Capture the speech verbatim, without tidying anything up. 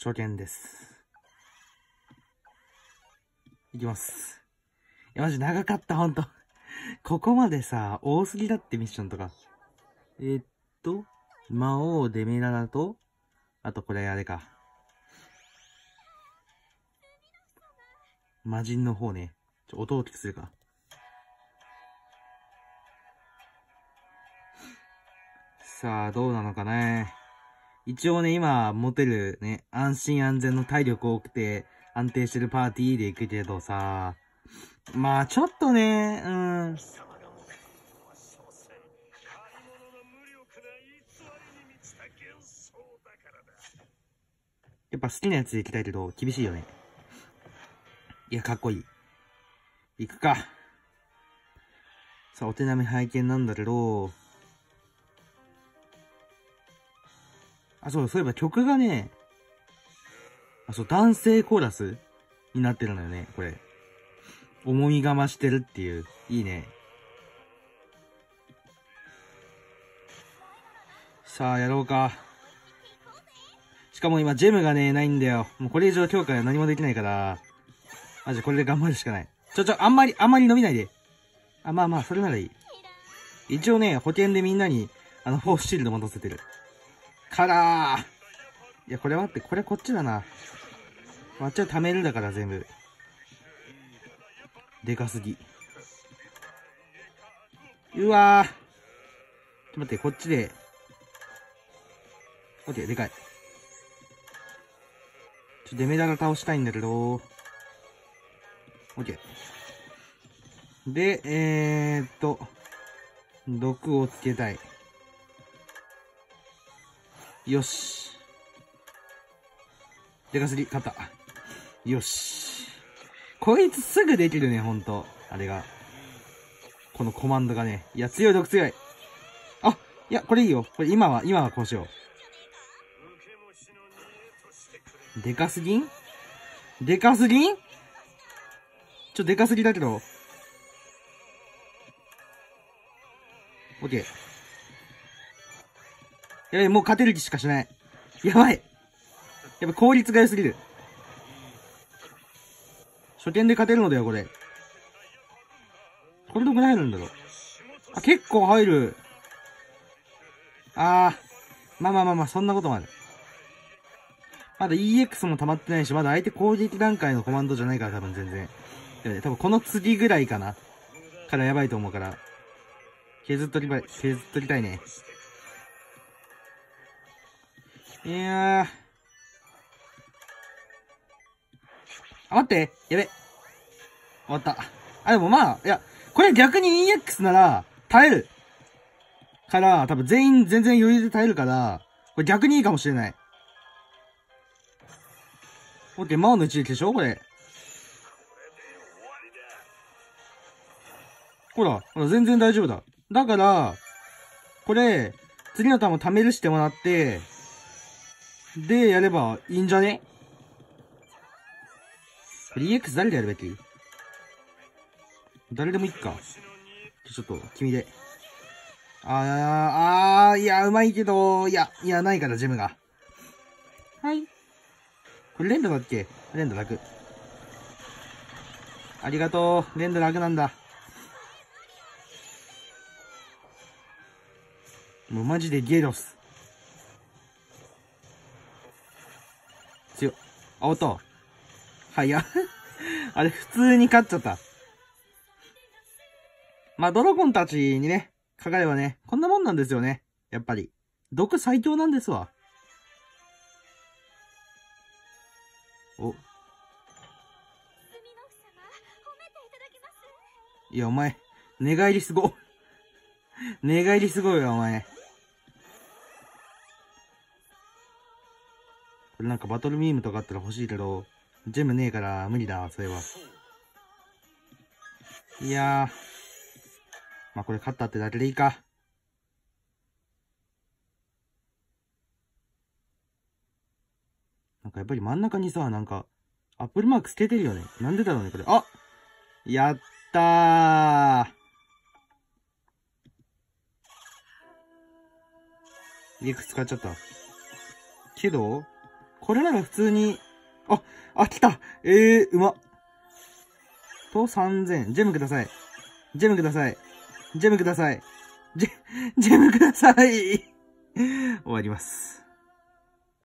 初見です。いきます。いや、マジ長かった、ほんと。ここまでさ、多すぎだってミッションとか。えー、っと、魔王デメララと、あとこれあれか。魔人の方ね。ちょ、音を大きくするか。さあ、どうなのかね。一応ね、今持てるね、安心安全の体力多くて、安定してるパーティーで行くけどさ、まあちょっとね、うん。やっぱ好きなやつで行きたいけど、厳しいよね。いや、かっこいい。行くか。さあ、お手並み拝見なんだけど、あ、そう、そういえば曲がね、あ、そう、男性コーラスになってるのよね、これ。重みが増してるっていう。いいね。さあ、やろうか。しかも今、ジェムがね、ないんだよ。もうこれ以上強化は何もできないから、マジこれで頑張るしかない。ちょちょ、あんまり、あんまり伸びないで。あ、まあまあ、それならいい。一応ね、保険でみんなに、あの、フォースシールド持たせてる。からー。いや、これ待って、これこっちだな。あっちは貯めるだから全部。でかすぎ。うわー。ちょっと待って、こっちで。オッケー、でかい。ちょ、デメダラ倒したいんだけど。オッケー。で、えーっと。毒をつけたい。よし。でかすぎ、勝った。よし。こいつすぐできるね、ほんと。あれが。このコマンドがね。いや、強い、毒強い。あ、いや、これいいよ。これ今は、今はこうしよう。でかすぎんでかすぎんちょ、でかすぎだけど。オッケー。やばい、もう勝てる気しかしない。やばい。やっぱ効率が良すぎる。初見で勝てるのだよ、これ。これどこに入るんだろう。あ、結構入る。あー。まあまあまあまあ、そんなこともある。まだ イーエックス も溜まってないし、まだ相手攻撃段階のコマンドじゃないから多分全然。多分この次ぐらいかな。からやばいと思うから。削っとりたい、削っとりたいね。いやー。あ、待って。やべ。終わった。あ、でもまあ、いや、これ逆に イーエックス なら、耐える。から、多分全員全然余裕で耐えるから、これ逆にいいかもしれない。オッケー、魔王の一撃でしょこれ。ほら、ほら、全然大丈夫だ。だから、これ、次のターンも貯めるしてもらって、で、やればいいんじゃね？これ イーエックス 誰でやるべき？誰でもいいか。ちょっと、君で。あー、あー、いや、うまいけど、いや、いや、ないから、ジェムが。はい。これ連打だっけ？連打楽。ありがとう。連打楽なんだ。もうマジでゲロス。強っ。あ、おっと。はいや。あれ、普通に勝っちゃった。まあ、ドラゴンたちにね、かかればね、こんなもんなんですよね。やっぱり。毒最強なんですわ。お。いや、お前、寝返りすご。寝返りすごいよ、お前。これなんかバトルミームとかあったら欲しいけど、ジェムねえから無理だ、それは。いやー。まあ、これ勝ったってだけでいいか。なんかやっぱり真ん中にさ、なんか、アップルマーク捨ててるよね。なんでだろうね、これ。あ！やったー。いくつ使っちゃった。けど、 これなら普通に、あ、あ、来たええー、うまっ。と、さんぜん。ジェムください。ジェムください。ジェムください。ジェ、ジェムください終わります。